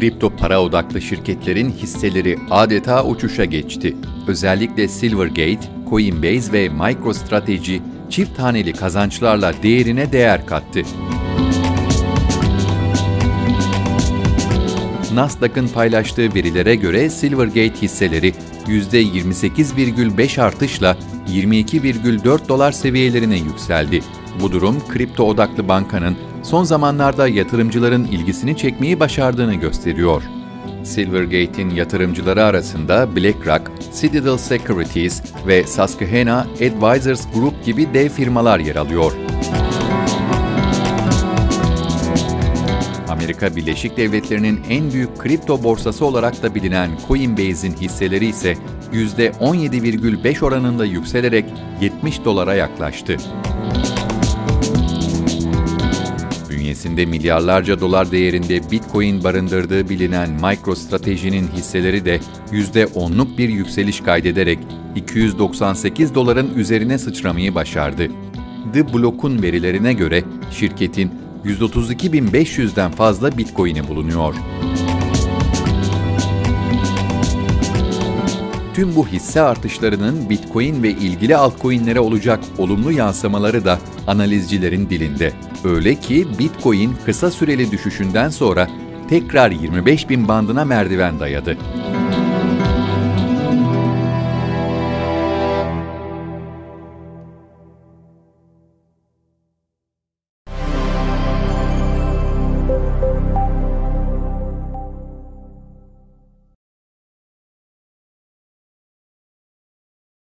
kripto para odaklı şirketlerin hisseleri adeta uçuşa geçti. Özellikle Silvergate, Coinbase ve MicroStrategy çift haneli kazançlarla değerine değer kattı. Nasdaq'ın paylaştığı verilere göre Silvergate hisseleri %28,5 artışla 22,4 dolar seviyelerine yükseldi. Bu durum kripto odaklı bankanın son zamanlarda yatırımcıların ilgisini çekmeyi başardığını gösteriyor. Silvergate'in yatırımcıları arasında BlackRock, Citadel Securities ve Susquehanna Advisors Group gibi dev firmalar yer alıyor. Amerika Birleşik Devletleri'nin en büyük kripto borsası olarak da bilinen Coinbase'in hisseleri ise %17,5 oranında yükselerek 70 dolara yaklaştı. Bünyesinde milyarlarca dolar değerinde Bitcoin barındırdığı bilinen MicroStrategy'nin hisseleri de %10'luk bir yükseliş kaydederek 298 doların üzerine sıçramayı başardı. The Block'un verilerine göre şirketin 132.500'den fazla Bitcoin'i bulunuyor. Tüm bu hisse artışlarının Bitcoin ve ilgili altcoin'lere olacak olumlu yansımaları da analizcilerin dilinde. Öyle ki Bitcoin kısa süreli düşüşünden sonra tekrar 25.000 bandına merdiven dayadı.